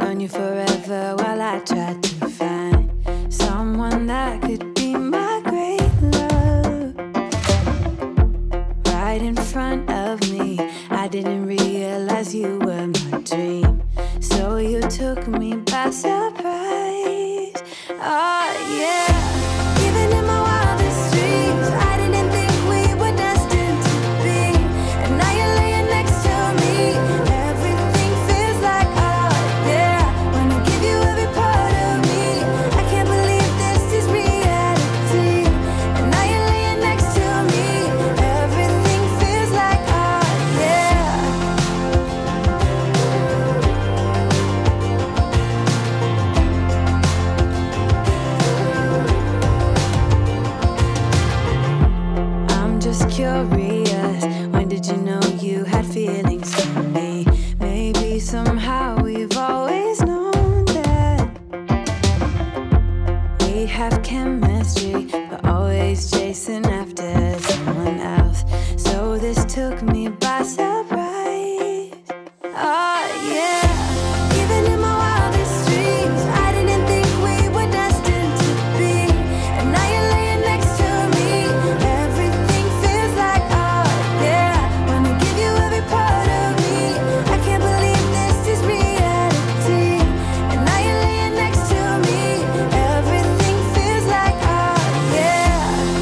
on you forever while I tried to find someone that could be my great love. Right in front of me, I didn't realize you were my dream, so you took me by surprise. Oh yeah. Even in my wildest dreams, I didn't think we were destined to be. And now you're laying next to me. Everything feels like oh yeah. Wanna give you every part of me. I can't believe this is reality. And now you're laying next to me. Everything feels like oh yeah. I'm just curious, when did you know you had feelings for me? Maybe somehow we've always known that we have chemistry, but always chasing after someone else. So this took me by surprise. Oh yeah. Even in my wildest dreams, I didn't think we were destined to be. And now you're laying next to me. Everything feels like oh yeah. Wanna give you every part of me. I can't believe this is reality. And now you're laying next to me. Everything feels like oh yeah.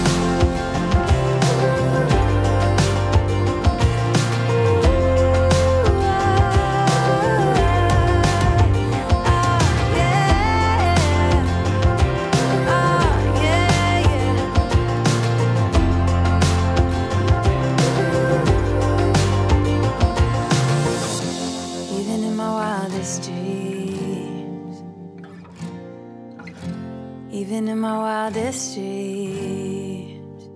Even in my wildest dreams, even in my wildest dreams.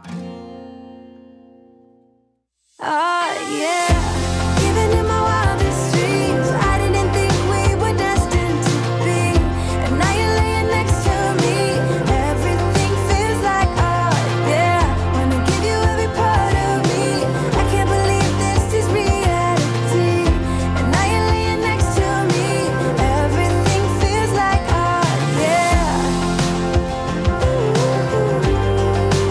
Oh yeah. Even in my wildest dreams, I didn't think we were destined to be. And now you're laying next to me. Everything feels like oh yeah. Wanna give you every part of me. I can't believe this is reality. And now you're laying next to me. Everything feels like oh yeah.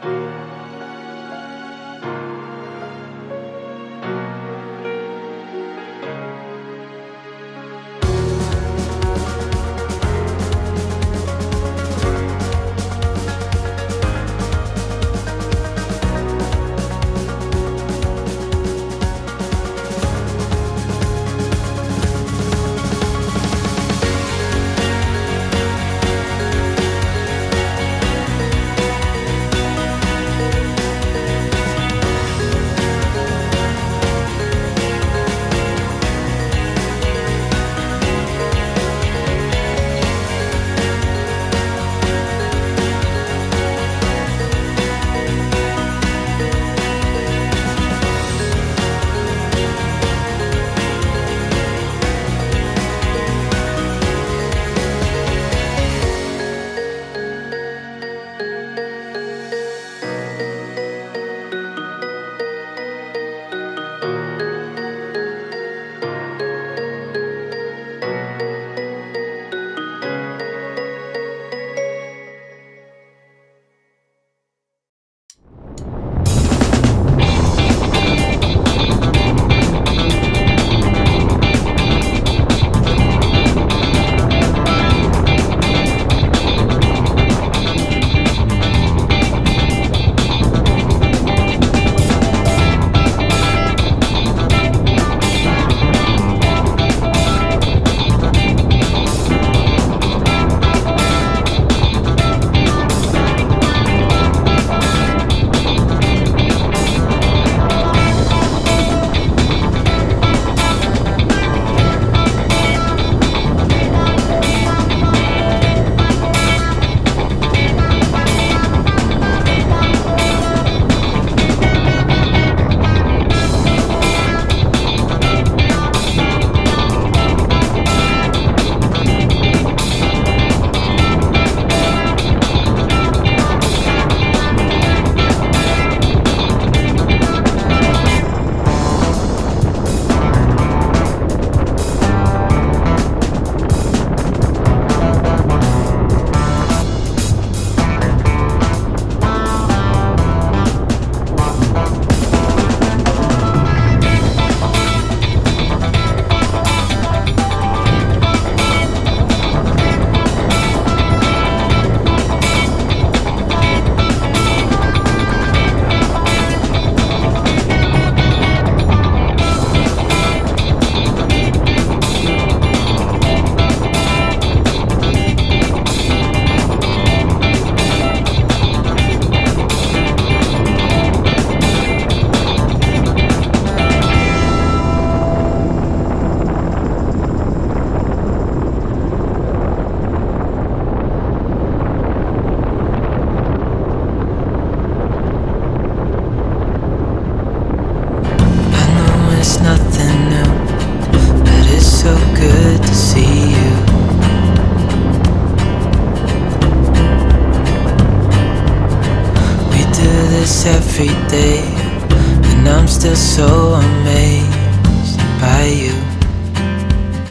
every day, and I'm still so amazed by you.